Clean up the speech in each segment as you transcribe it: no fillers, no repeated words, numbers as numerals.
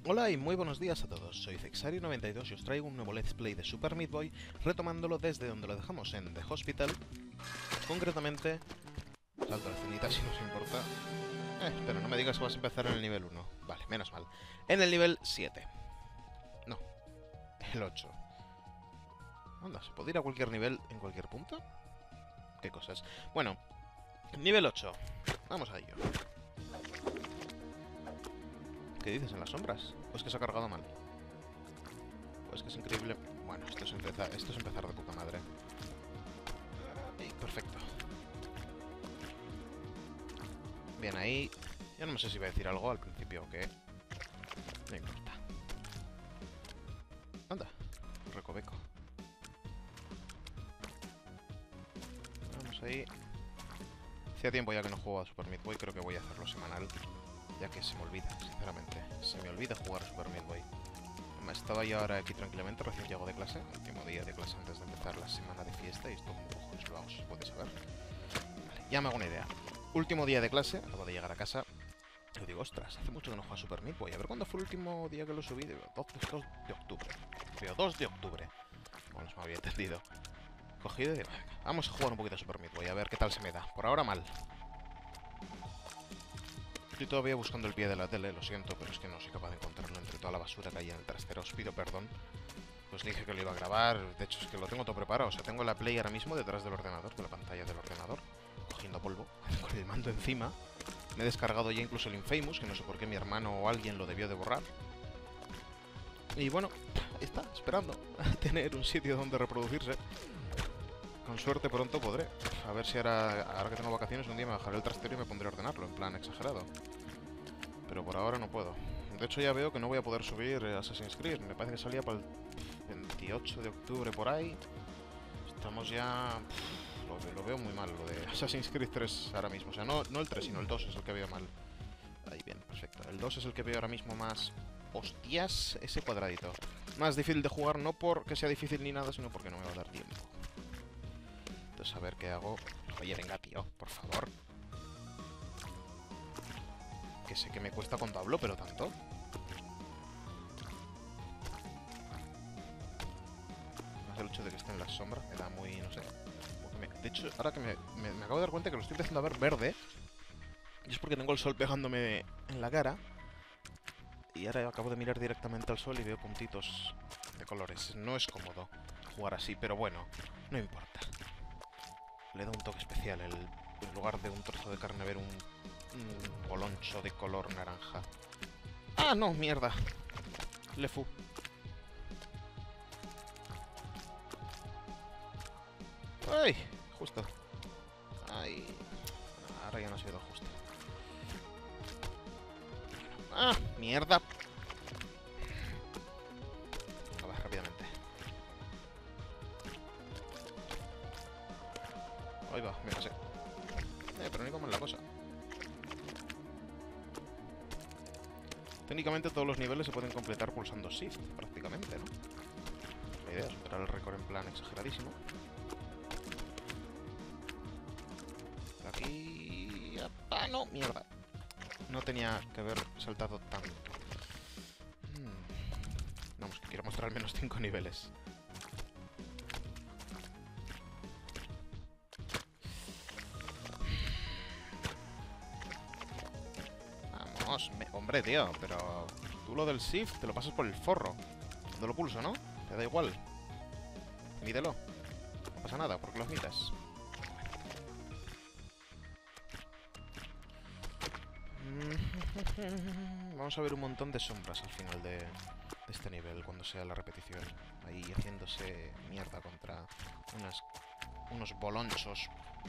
Hola y muy buenos días a todos, soy Zexario92 y os traigo un nuevo Let's Play de Super Meat Boy, retomándolo desde donde lo dejamos en The Hospital. Concretamente, salto la escenita si nos importa. Espera, no me digas que vas a empezar en el nivel 1. Vale, menos mal. En el nivel 7. No, el 8. Anda, ¿se puede ir a cualquier nivel en cualquier punto? ¿Qué cosas? Bueno, nivel 8. Vamos a ello. ¿Qué dices en las sombras? ¿O es que se ha cargado mal? ¿O es que es increíble? Bueno, esto es empezar de puta madre. Perfecto. Bien, ahí... Ya no sé si iba a decir algo al principio o qué. No importa. Anda, un recoveco. Vamos ahí. Hacía tiempo ya que no juego a Super Meat Boy, creo que voy a hacerlo semanal. Ya que se me olvida, sinceramente. Se me olvida jugar a Super Meat Boy. Estaba yo ahora aquí tranquilamente, recién llego de clase. Último día de clase antes de empezar la semana de fiesta. Y esto como cojones lo hago, se puede saber. Vale, ya me hago una idea. Último día de clase, acabo de llegar a casa. Y digo, ostras, hace mucho que no juego a Super Meat Boy. A ver cuándo fue el último día que lo subí. Digo, 2 de octubre. Digo, 2 de octubre. Bueno, no me había entendido. Cogido y digo, venga, vamos a jugar un poquito a Super Meat Boy, a ver qué tal se me da. Por ahora mal. Estoy todavía buscando el pie de la tele, lo siento, pero es que no soy capaz de encontrarlo entre toda la basura que hay en el trastero. Os pido perdón. Pues dije que lo iba a grabar, de hecho es que lo tengo todo preparado. O sea, tengo la Play ahora mismo detrás del ordenador, de la pantalla del ordenador, cogiendo polvo, con el mando encima. Me he descargado ya incluso el Infamous, que no sé por qué mi hermano o alguien lo debió de borrar. Y bueno, ahí está, esperando a tener un sitio donde reproducirse. Con suerte pronto podré. A ver si ahora que tengo vacaciones un día me bajaré el trastero y me pondré a ordenarlo, en plan exagerado. Pero por ahora no puedo. De hecho ya veo que no voy a poder subir Assassin's Creed. Me parece que salía para el 28 de octubre por ahí. Estamos ya... lo veo muy mal, lo de Assassin's Creed 3 ahora mismo. O sea, no el 3, sino el 2 es el que veo mal. Ahí, bien, perfecto. El 2 es el que veo ahora mismo más... Hostias, ese cuadradito. Más difícil de jugar, no porque sea difícil ni nada, sino porque no me va a dar tiempo. Entonces, a ver qué hago. Oye, venga, tío, por favor. Que sé que me cuesta cuando hablo, pero tanto. Más el hecho de que esté en la sombra me da muy, no sé. De hecho, ahora que me acabo de dar cuenta que lo estoy empezando a ver verde. Y es porque tengo el sol pegándome en la cara. Y ahora acabo de mirar directamente al sol y veo puntitos de colores. No es cómodo jugar así, pero bueno, no importa. Le da un toque especial en lugar de un trozo de carne ver un boloncho de color naranja. ¡Ah, no! ¡Mierda! Le fu. ¡Ay! Justo. ¡Ay! Ahora ya no ha sido justo. ¡Ah! ¡Mierda! A ver, rápidamente. Ahí va, me pasé. Pero no iba mal la cosa. Técnicamente todos los niveles se pueden completar pulsando Shift, prácticamente, ¿no? La idea es superar el récord en plan exageradísimo. Aquí... ¡Ah, no! ¡Mierda! No tenía que haber saltado tanto. Vamos, que quiero mostrar al menos 5 niveles. Vamos, hombre, tío, pero... Tú lo del Shift te lo pasas por el forro. Cuando lo pulso, ¿no? Te da igual. Mídelo. No pasa nada, porque los midas. Vamos a ver un montón de sombras al final de este nivel, cuando sea la repetición. Ahí haciéndose mierda contra unos bolonchos.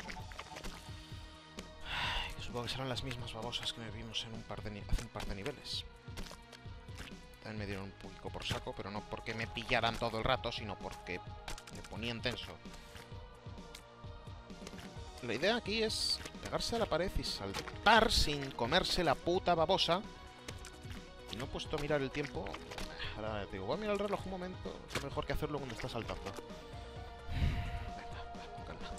Ay, supongo que serán las mismas babosas que me vimos en hace un par de niveles. También me dieron un poquito por saco, pero no porque me pillaran todo el rato, sino porque me ponían tenso. La idea aquí es pegarse a la pared y saltar sin comerse la puta babosa. Y no he puesto a mirar el tiempo. Ahora digo, voy a mirar el reloj un momento. Es mejor que hacerlo cuando está saltando. Venga, va, con calma.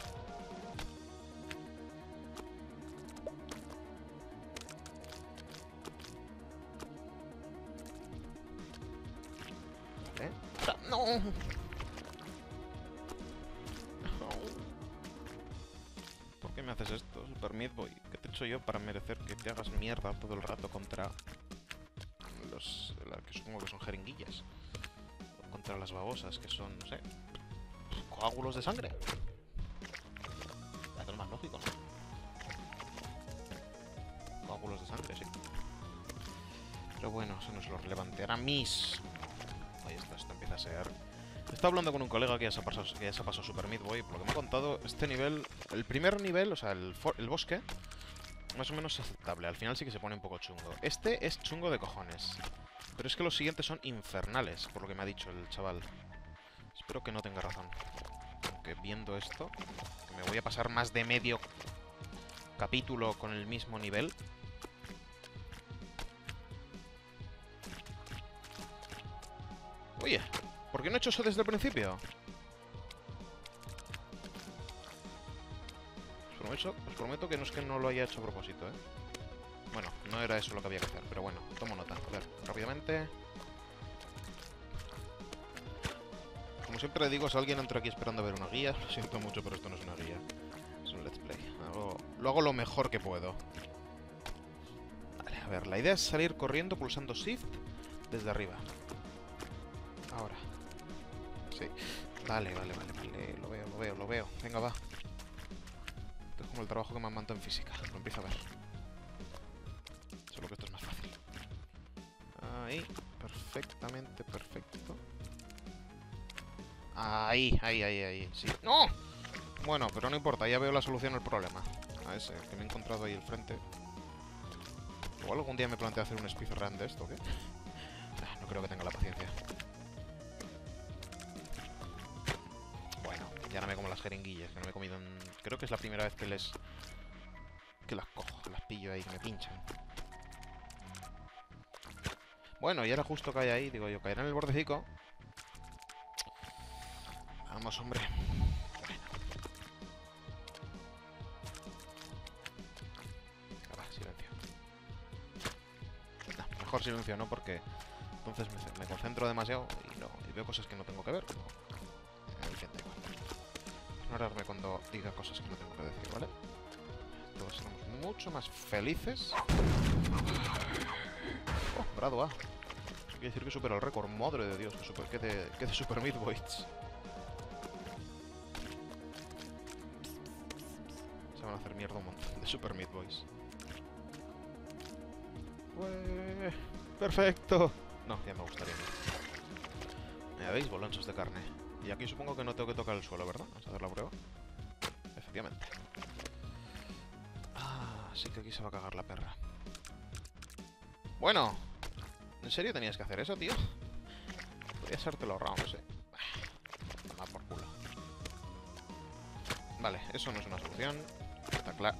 ¿Por qué me haces esto, Super Meat Boy? ¿Qué te he hecho yo para merecer que te hagas mierda todo el rato contra las que supongo que son jeringuillas? O contra las babosas, que son, no sé, coágulos de sangre. Es lo más lógico, ¿no? Coágulos de sangre, sí. Pero bueno, eso no es lo relevante. Ahora mis... Ahí está, esto empieza a ser... Estaba hablando con un colega que ya se ha pasado Super Meat Boy. Por lo que me ha contado, este nivel... El primer nivel, o sea, el bosque, más o menos aceptable. Al final sí que se pone un poco chungo. Este es chungo de cojones. Pero es que los siguientes son infernales, por lo que me ha dicho el chaval. Espero que no tenga razón. Aunque viendo esto, que me voy a pasar más de medio capítulo con el mismo nivel... Oye, ¿por qué no he hecho eso desde el principio? Os prometo que no es que no lo haya hecho a propósito, ¿eh? Bueno, no era eso lo que había que hacer, pero bueno, tomo nota. A ver, rápidamente. Como siempre digo, si alguien entra aquí esperando a ver una guía, lo siento mucho, pero esto no es una guía. Es un let's play. Lo hago lo mejor que puedo. Vale, a ver, la idea es salir corriendo pulsando Shift desde arriba. Ahora. Sí. Vale. Lo veo. Venga, va. Esto es como el trabajo que me han mandado en física. Lo empiezo a ver. Solo que esto es más fácil. Ahí. Perfectamente perfecto. Ahí. Sí. ¡No! Bueno, pero no importa. Ya veo la solución al problema. A ese que me he encontrado ahí al frente. Igual algún día me planteo hacer un speedrun de esto, ¿o qué? No creo que tenga la paciencia. Ya no me como las jeringuillas, que no me he comido en... Creo que es la primera vez que las cojo, las pillo ahí, que me pinchan. Bueno, y ahora justo cae ahí, digo yo, caerá en el bordecico. Vamos, hombre. Bueno. Venga, va, silencio. No, mejor silencio, ¿no? Porque entonces me concentro demasiado y veo cosas que no tengo que ver. Como... ignorarme cuando diga cosas que no tengo que decir, ¿vale? Todos seremos mucho más felices. Oh, grado A. Eso quiere decir que supera el récord. Madre de Dios, que de Super Meat Boys. Se van a hacer mierda un montón de Super Meat Boys. ¡Perfecto! No, ya me gustaría. ¿Me veis? Bolonchos de carne. Y aquí supongo que no tengo que tocar el suelo, ¿verdad? Vamos a hacer la prueba. Efectivamente. Ah, sí que aquí se va a cagar la perra. Bueno. ¿En serio tenías que hacer eso, tío? Podrías habértelo ahorrado, no sé. Toma por culo. Vale, eso no es una solución. Está claro.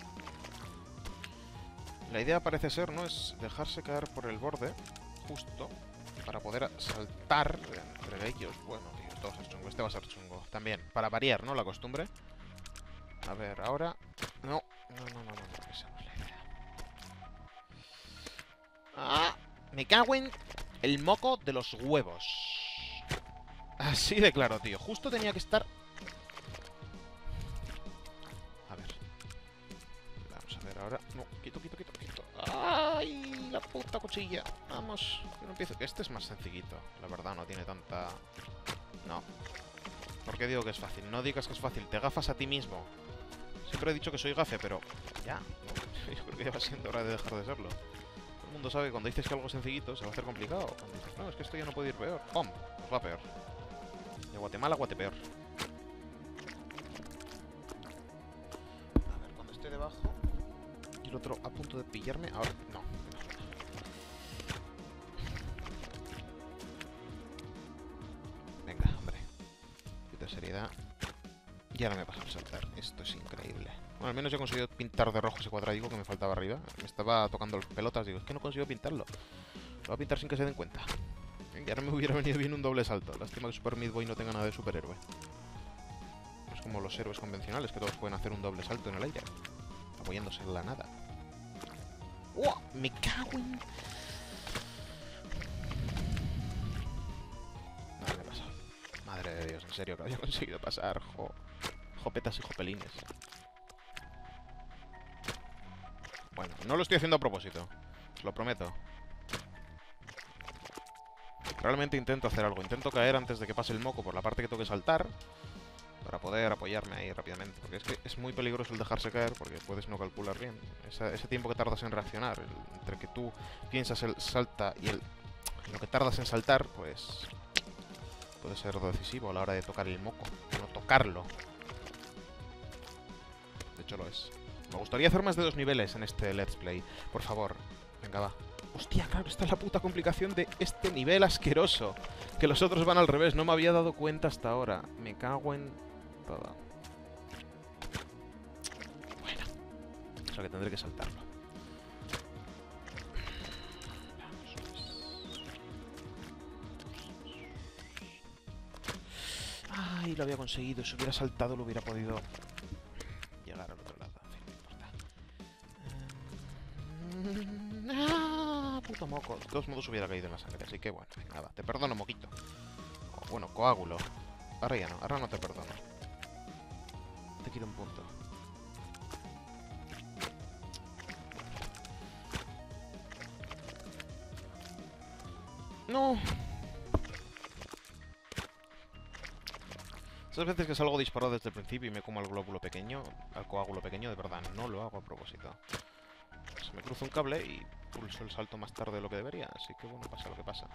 La idea parece ser, ¿no? Es dejarse caer por el borde, justo, para poder saltar entre ellos. Bueno, tío. Esto va a ser chungo. Este va a ser chungo. También, para variar, ¿no? La costumbre. A ver, ahora... No. Esa no es la idea. ¡Ah! Me cago en el moco de los huevos. Así de claro, tío. Justo tenía que estar... A ver. Vamos a ver ahora... No, quito. ¡Ay! La puta cuchilla. Vamos. Que no empiezo... Este es más sencillito. La verdad, no tiene tanta... No. ¿Por qué digo que es fácil? No digas que es fácil, te gafas a ti mismo. Siempre he dicho que soy gafe, pero... Ya. Yo creo que ya va siendo hora de dejar de serlo. Todo el mundo sabe que cuando dices que algo es sencillito se va a hacer complicado. Cuando dices, no, es que esto ya no puede ir peor. ¡Pum! Pues va peor. De Guatemala a Guatepeor. A ver, cuando esté debajo... Y el otro a punto de pillarme... Ahora, no. Venga, hombre. De seriedad. Y ahora me pasa a saltar. Esto es increíble. Bueno, al menos he conseguido pintar de rojo ese cuadradico que me faltaba arriba. Me estaba tocando las pelotas. Digo, es que no consigo pintarlo. Lo voy a pintar sin que se den cuenta. Y ahora me hubiera venido bien un doble salto. Lástima que Super Meat Boy no tenga nada de superhéroe. No es como los héroes convencionales, que todos pueden hacer un doble salto en el aire, apoyándose en la nada. ¡Oh! ¡Me cago en...! Nada, me he pasado. Madre de Dios, en serio, que había conseguido pasar. Jopetas y jopelines. Bueno, no lo estoy haciendo a propósito. Os lo prometo. Realmente intento hacer algo. Intento caer antes de que pase el moco por la parte que tengo que saltar. Para poder apoyarme ahí rápidamente. Porque es que es muy peligroso el dejarse caer. Porque puedes no calcular bien. Ese tiempo que tardas en reaccionar. Entre que tú piensas el salta y lo que tardas en saltar, pues puede ser decisivo a la hora de tocar el moco. No tocarlo. De hecho lo es. Me gustaría hacer más de 2 niveles en este Let's Play. Por favor. Venga, va. Hostia, claro, esta es la puta complicación de este nivel asqueroso. Que los otros van al revés. No me había dado cuenta hasta ahora. Me cago en todo. Bueno. O sea que tendré que saltarlo. Ay, lo había conseguido. Si hubiera saltado lo hubiera podido llegar al otro lado. En fin, no importa. Puto moco. De todos modos hubiera caído en la sangre, así que bueno, venga, va. Te perdono, moquito. Bueno, coágulo. Ahora ya no, ahora no te perdono. Te quito un punto. ¡No! Esas veces que salgo disparado desde el principio y me como al glóbulo pequeño, al coágulo pequeño, de verdad, no lo hago a propósito. Se me cruza un cable y pulso el salto más tarde de lo que debería, así que bueno, pasa lo que pasa.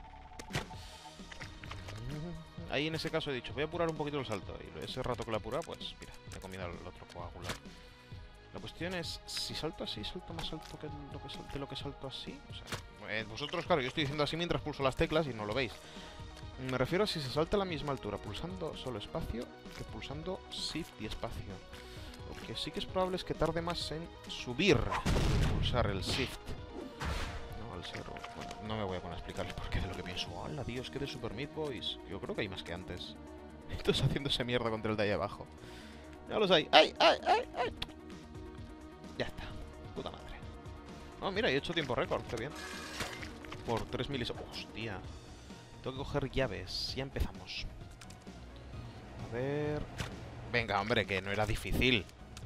Ahí en ese caso he dicho, voy a apurar un poquito el salto, y ese rato que lo he apurado, pues mira, me he comido el otro coágulo. La cuestión es, si salto así, salto más alto que lo que salto así. O sea, vosotros, claro, yo estoy diciendo así mientras pulso las teclas y no lo veis. Me refiero a si se salta a la misma altura pulsando solo espacio que pulsando Shift y espacio. Lo que sí que es probable es que tarde más en subir pulsar el Shift. No, al ser... Bueno, no me voy a poner a explicarles por qué de lo que pienso. ¡Hala, tío! Es que de Super Meat Boys. Yo creo que hay más que antes. Estos haciéndose mierda contra el de ahí abajo. Ya los hay. ¡Ay, ay, ay, ay! Ya está. Puta madre. Oh, mira, he hecho tiempo récord. Qué bien. Por 3 milisegundos. ¡Hostia! Tengo que coger llaves. Ya empezamos. A ver... Venga, hombre, que no era difícil.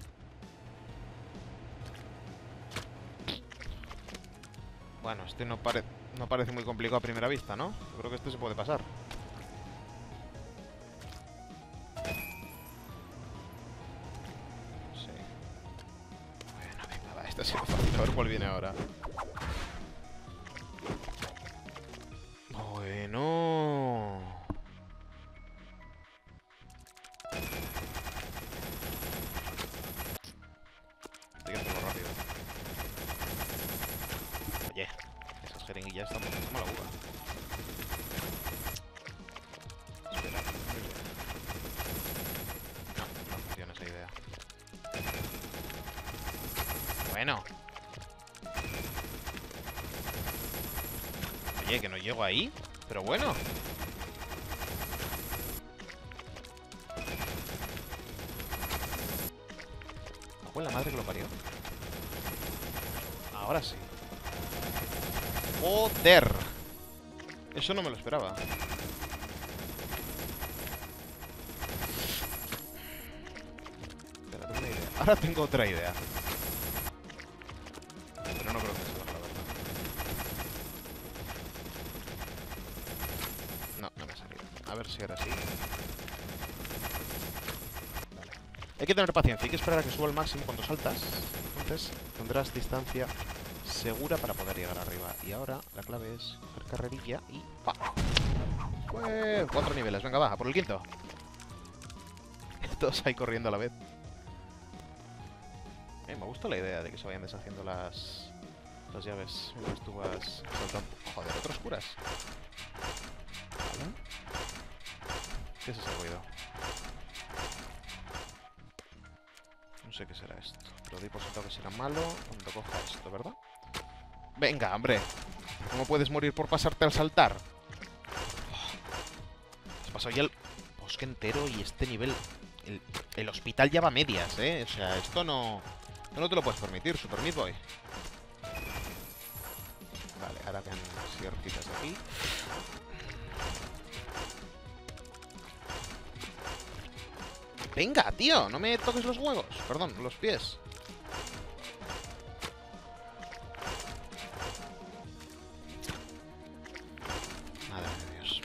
Bueno, este no parece muy complicado a primera vista, ¿no? Yo creo que este se puede pasar. Sí. Bueno, venga, va. Este ha sido fácil. A ver cuál viene ahora. Bueno... Hay que hacerlo rápido. Oye, esas jeringuillas están poniendo como la uva. Espera, no funciona esa idea. Bueno. Oye, que no llego ahí. Pero bueno. ¿Fue la madre que lo parió? Ahora sí. ¡Joder! Eso no me lo esperaba. Espera, tengo una idea. Ahora tengo otra idea. Pero no creo que sea la verdad. No, no me ha salido. A ver si ahora sí. Vale. Hay que tener paciencia. Hay que esperar a que suba al máximo cuando saltas. Entonces tendrás distancia segura para poder llegar arriba. Y ahora la clave es coger carrerilla y... ¡pa! Pues 4 niveles. Venga, va, a por el quinto. Todos ahí corriendo a la vez. Me gusta la idea de que se vayan deshaciendo las llaves mientras tú vas saltando. Joder, otras curas. ¿Vale? ¿Qué es ese ruido? No sé qué será esto. Pero di por sentado que será malo cuando coja esto, ¿verdad? Venga, hombre. ¿Cómo puedes morir por pasarte al saltar? Has pasado ya el bosque entero y este nivel... El hospital ya va a medias, ¿eh? O sea, esto no te lo puedes permitir, Super Meat Boy. Vale, ahora vean las sierritas de aquí. Venga, tío, no me toques los huevos. Perdón, los pies. Madre de Dios.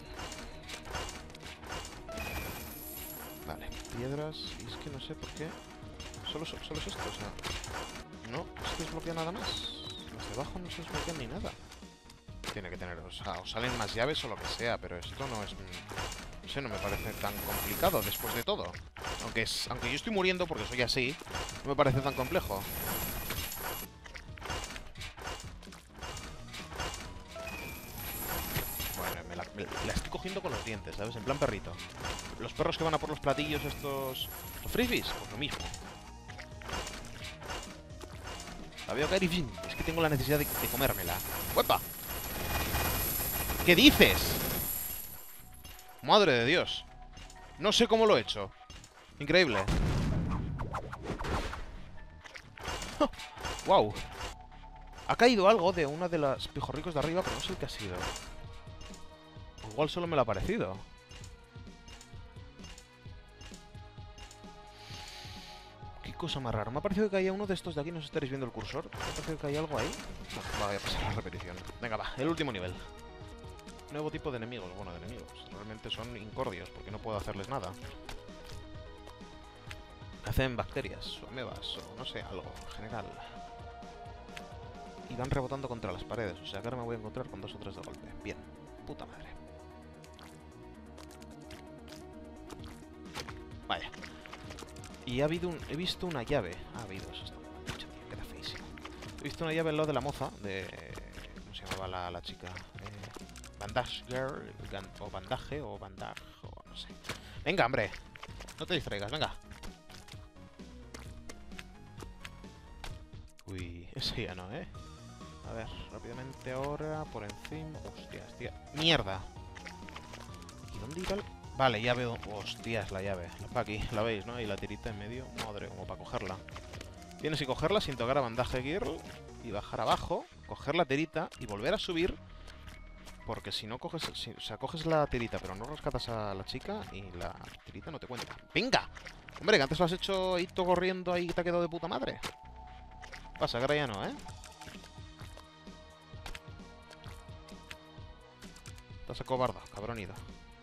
Vale, piedras. Y es que no sé por qué. Solo es esto, o sea... No, se desbloquea nada más. Los de abajo no se desbloquean ni nada. Tiene que tener, o sea, o salen más llaves o lo que sea, pero esto no es... No sé, no me parece tan complicado después de todo. Aunque yo estoy muriendo porque soy así, no me parece tan complejo. Bueno, la estoy cogiendo con los dientes, ¿sabes? En plan perrito. Los perros que van a por los platillos estos... ¿Los frisbees? Pues lo mismo. La veo caer y fin. Es que tengo la necesidad de comérmela. ¡Uepa! ¿Qué dices? Madre de Dios. No sé cómo lo he hecho. Increíble. Wow. Ha caído algo de una de las pijorricos de arriba, pero no sé el que ha sido. Igual solo me lo ha parecido. Qué cosa más rara. Me ha parecido que caía uno de estos de aquí. No sé si estaréis viendo el cursor. Me ha parecido que caía algo ahí. No, voy a pasar la repetición. Venga, va. El último nivel. Nuevo tipo de enemigos. Bueno, de enemigos. Realmente son incordios, porque no puedo hacerles nada. Hacen bacterias, o amebas, o no sé, algo en general. Y van rebotando contra las paredes, o sea que ahora me voy a encontrar con 2 o 3 de golpe. Bien, puta madre. Vaya. Y he visto una llave. Ha habido, eso está dicho, queda feísimo. He visto una llave al lado de la moza, de... ¿Cómo se llamaba la chica? Bandage Girl, o Bandaje, o Bandage, o no sé. Venga, hombre. No te distraigas, venga. Uy, ese ya no, ¿eh? A ver, rápidamente ahora, por encima... Hostias, tía. ¡Mierda! ¿Y dónde irá el...? Vale, ya veo... Hostias, la llave. Va aquí, la veis, ¿no? Y la tirita en medio. Madre, como para cogerla. Tienes que cogerla sin tocar a Bandage Girl y bajar abajo, coger la tirita y volver a subir. Porque si no coges... o sea, coges la tirita, pero no rescatas a la chica y la tirita no te cuenta. ¡Venga! Hombre, que antes lo has hecho ahí todo corriendo ahí y te ha quedado de puta madre. Pasa, que ahora ya no, ¿eh? Estás acobardado, cabronido.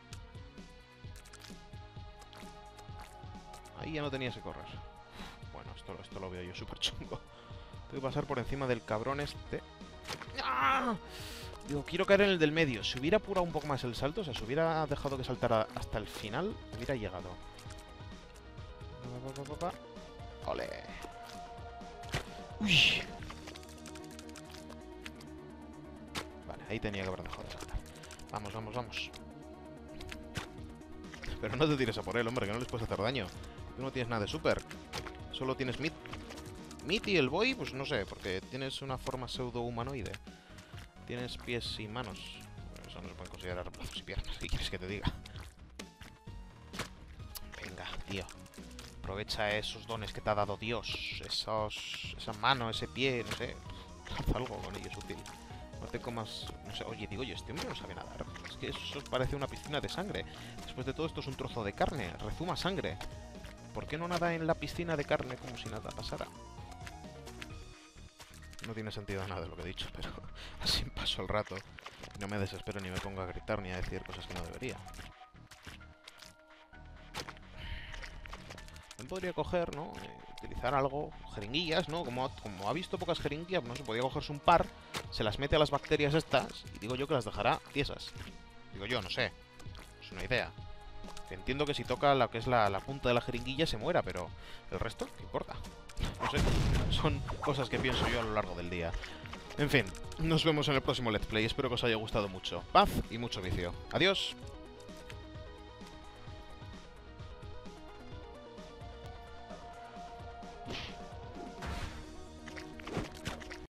Ahí ya no tenías que correr. Bueno, esto lo veo yo súper chungo. Tengo que pasar por encima del cabrón este. ¡Ah! Digo, quiero caer en el del medio. Si hubiera apurado un poco más el salto, o sea, si hubiera dejado que saltara hasta el final, hubiera llegado. ¡Ole! ¡Uy! Vale, ahí tenía que haber dejado de saltar. Vamos, vamos, vamos. Pero no te tires a por él, hombre, que no les puedes hacer daño. Tú no tienes nada de super. Solo tienes Meat y el boy, pues no sé, porque tienes una forma pseudo humanoide. Tienes pies y manos. Eso no se puede considerar brazos y piernas. ¿Qué quieres que te diga? Venga, tío. Aprovecha esos dones que te ha dado Dios. Esa mano, ese pie, no sé. Haz algo con ellos útil. No te comas... No sé, oye, digo yo, este hombre no sabe nadar. Es que eso parece una piscina de sangre. Después de todo esto es un trozo de carne. Rezuma sangre. ¿Por qué no nada en la piscina de carne como si nada pasara? No tiene sentido nada de lo que he dicho, pero así paso el rato. Y no me desespero ni me pongo a gritar ni a decir cosas que no debería. También podría coger, ¿no? Utilizar algo, jeringuillas, ¿no? Como ha visto pocas jeringuillas, no se podía cogerse un par, se las mete a las bacterias estas y digo yo que las dejará tiesas. Digo yo, no sé. Es una idea. Entiendo que si toca lo que es la punta de la jeringuilla se muera, pero el resto, ¿qué importa? No sé, son cosas que pienso yo a lo largo del día. En fin, nos vemos en el próximo Let's Play, espero que os haya gustado mucho. Paz y mucho vicio. Adiós.